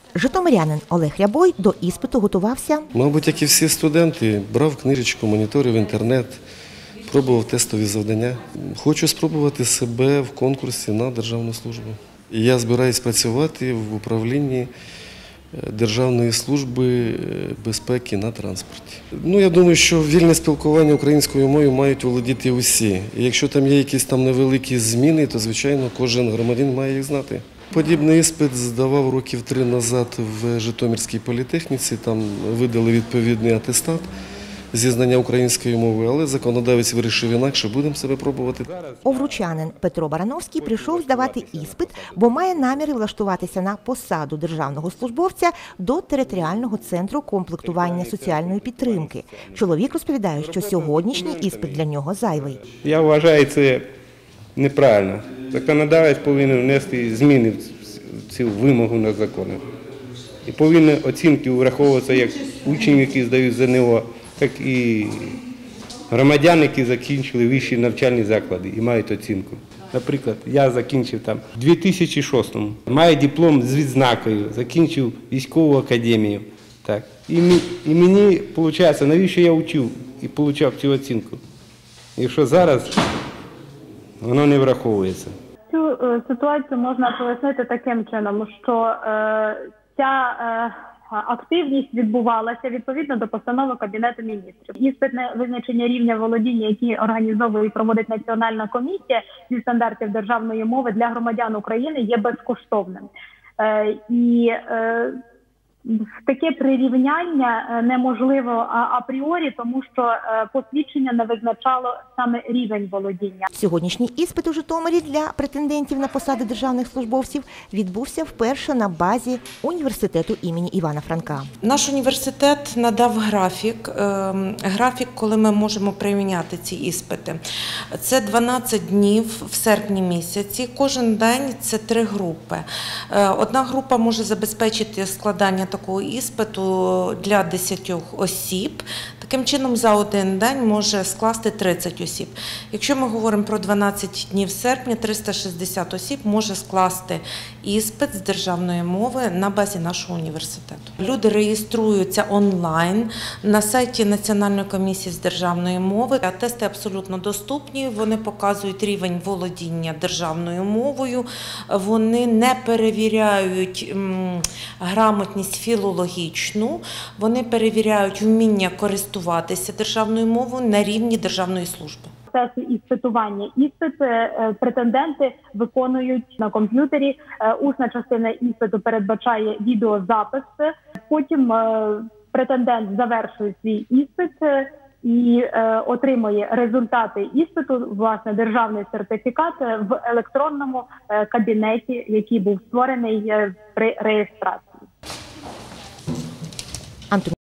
Житомирянин Олег Рябой до іспиту готувався. Мабуть, як і всі студенти, брав книжечку, моніторив інтернет, пробував тестові завдання. Хочу спробувати себе в конкурсі на державну службу. Я збираюсь працювати в управлінні Державної служби безпеки на транспорті. Я думаю, що вільне спілкування українською мовою мають володіти усі. І якщо там є якісь невеликі зміни, то, звичайно, кожен громадянин має їх знати. Подібний іспит здавав років 3 назад в Житомирській політехніці, там видали відповідний атестат зі знання української мови, але законодавець вирішив інакше, будемо себе пробувати. Овручанин Петро Барановський прийшов здавати іспит, бо має наміри влаштуватися на посаду державного службовця до територіального центру комплектування соціальної підтримки. Чоловік розповідає, що сьогоднішній іспит для нього зайвий. Я вважаю, це неправильно. Законодавець повинен внести зміни в цю вимогу на закони. І повинні оцінки враховуватися як учнів, які здають ЗНО, так і громадян, які закінчили вищі навчальні заклади і мають оцінку. Наприклад, я закінчив там у 2006-му, маю диплом з відзнакою, закінчив військову академію. Так. І мені, виходить, навіщо я вчив і отримав цю оцінку, якщо зараз воно не враховується. Цю ситуацію можна пояснити таким чином, що ця активність відбувалася відповідно до постанови Кабінету міністрів. Іспитне визначення рівня володіння, який організовує і проводить Національна комісія зі стандартів державної мови для громадян України, є безкоштовним. І таке прирівняння неможливо апріорі, тому що посвідчення не визначало саме рівень володіння. Сьогоднішній іспит у Житомирі для претендентів на посади державних службовців відбувся вперше на базі університету імені Івана Франка. Наш університет надав графік, коли ми можемо прийняти ці іспити. Це 12 днів в серпні місяці. Кожен день це 3 групи. Одна група може забезпечити складання такого іспиту для 10 осіб. Таким чином, за один день може скласти 30 осіб. Якщо ми говоримо про 12 днів серпня, 360 осіб може скласти іспит з державної мови на базі нашого університету. Люди реєструються онлайн на сайті Національної комісії з державної мови. Тести абсолютно доступні, вони показують рівень володіння державною мовою, вони не перевіряють грамотність філологічну, вони перевіряють вміння користуватися державною мовою на рівні державної служби. Процеси іспитування. Іспити претенденти виконують на комп'ютері. Усна частина іспиту передбачає відеозапис. Потім претендент завершує свій іспит і отримує результати іспиту, власне, державний сертифікат в електронному кабінеті, який був створений при реєстрації.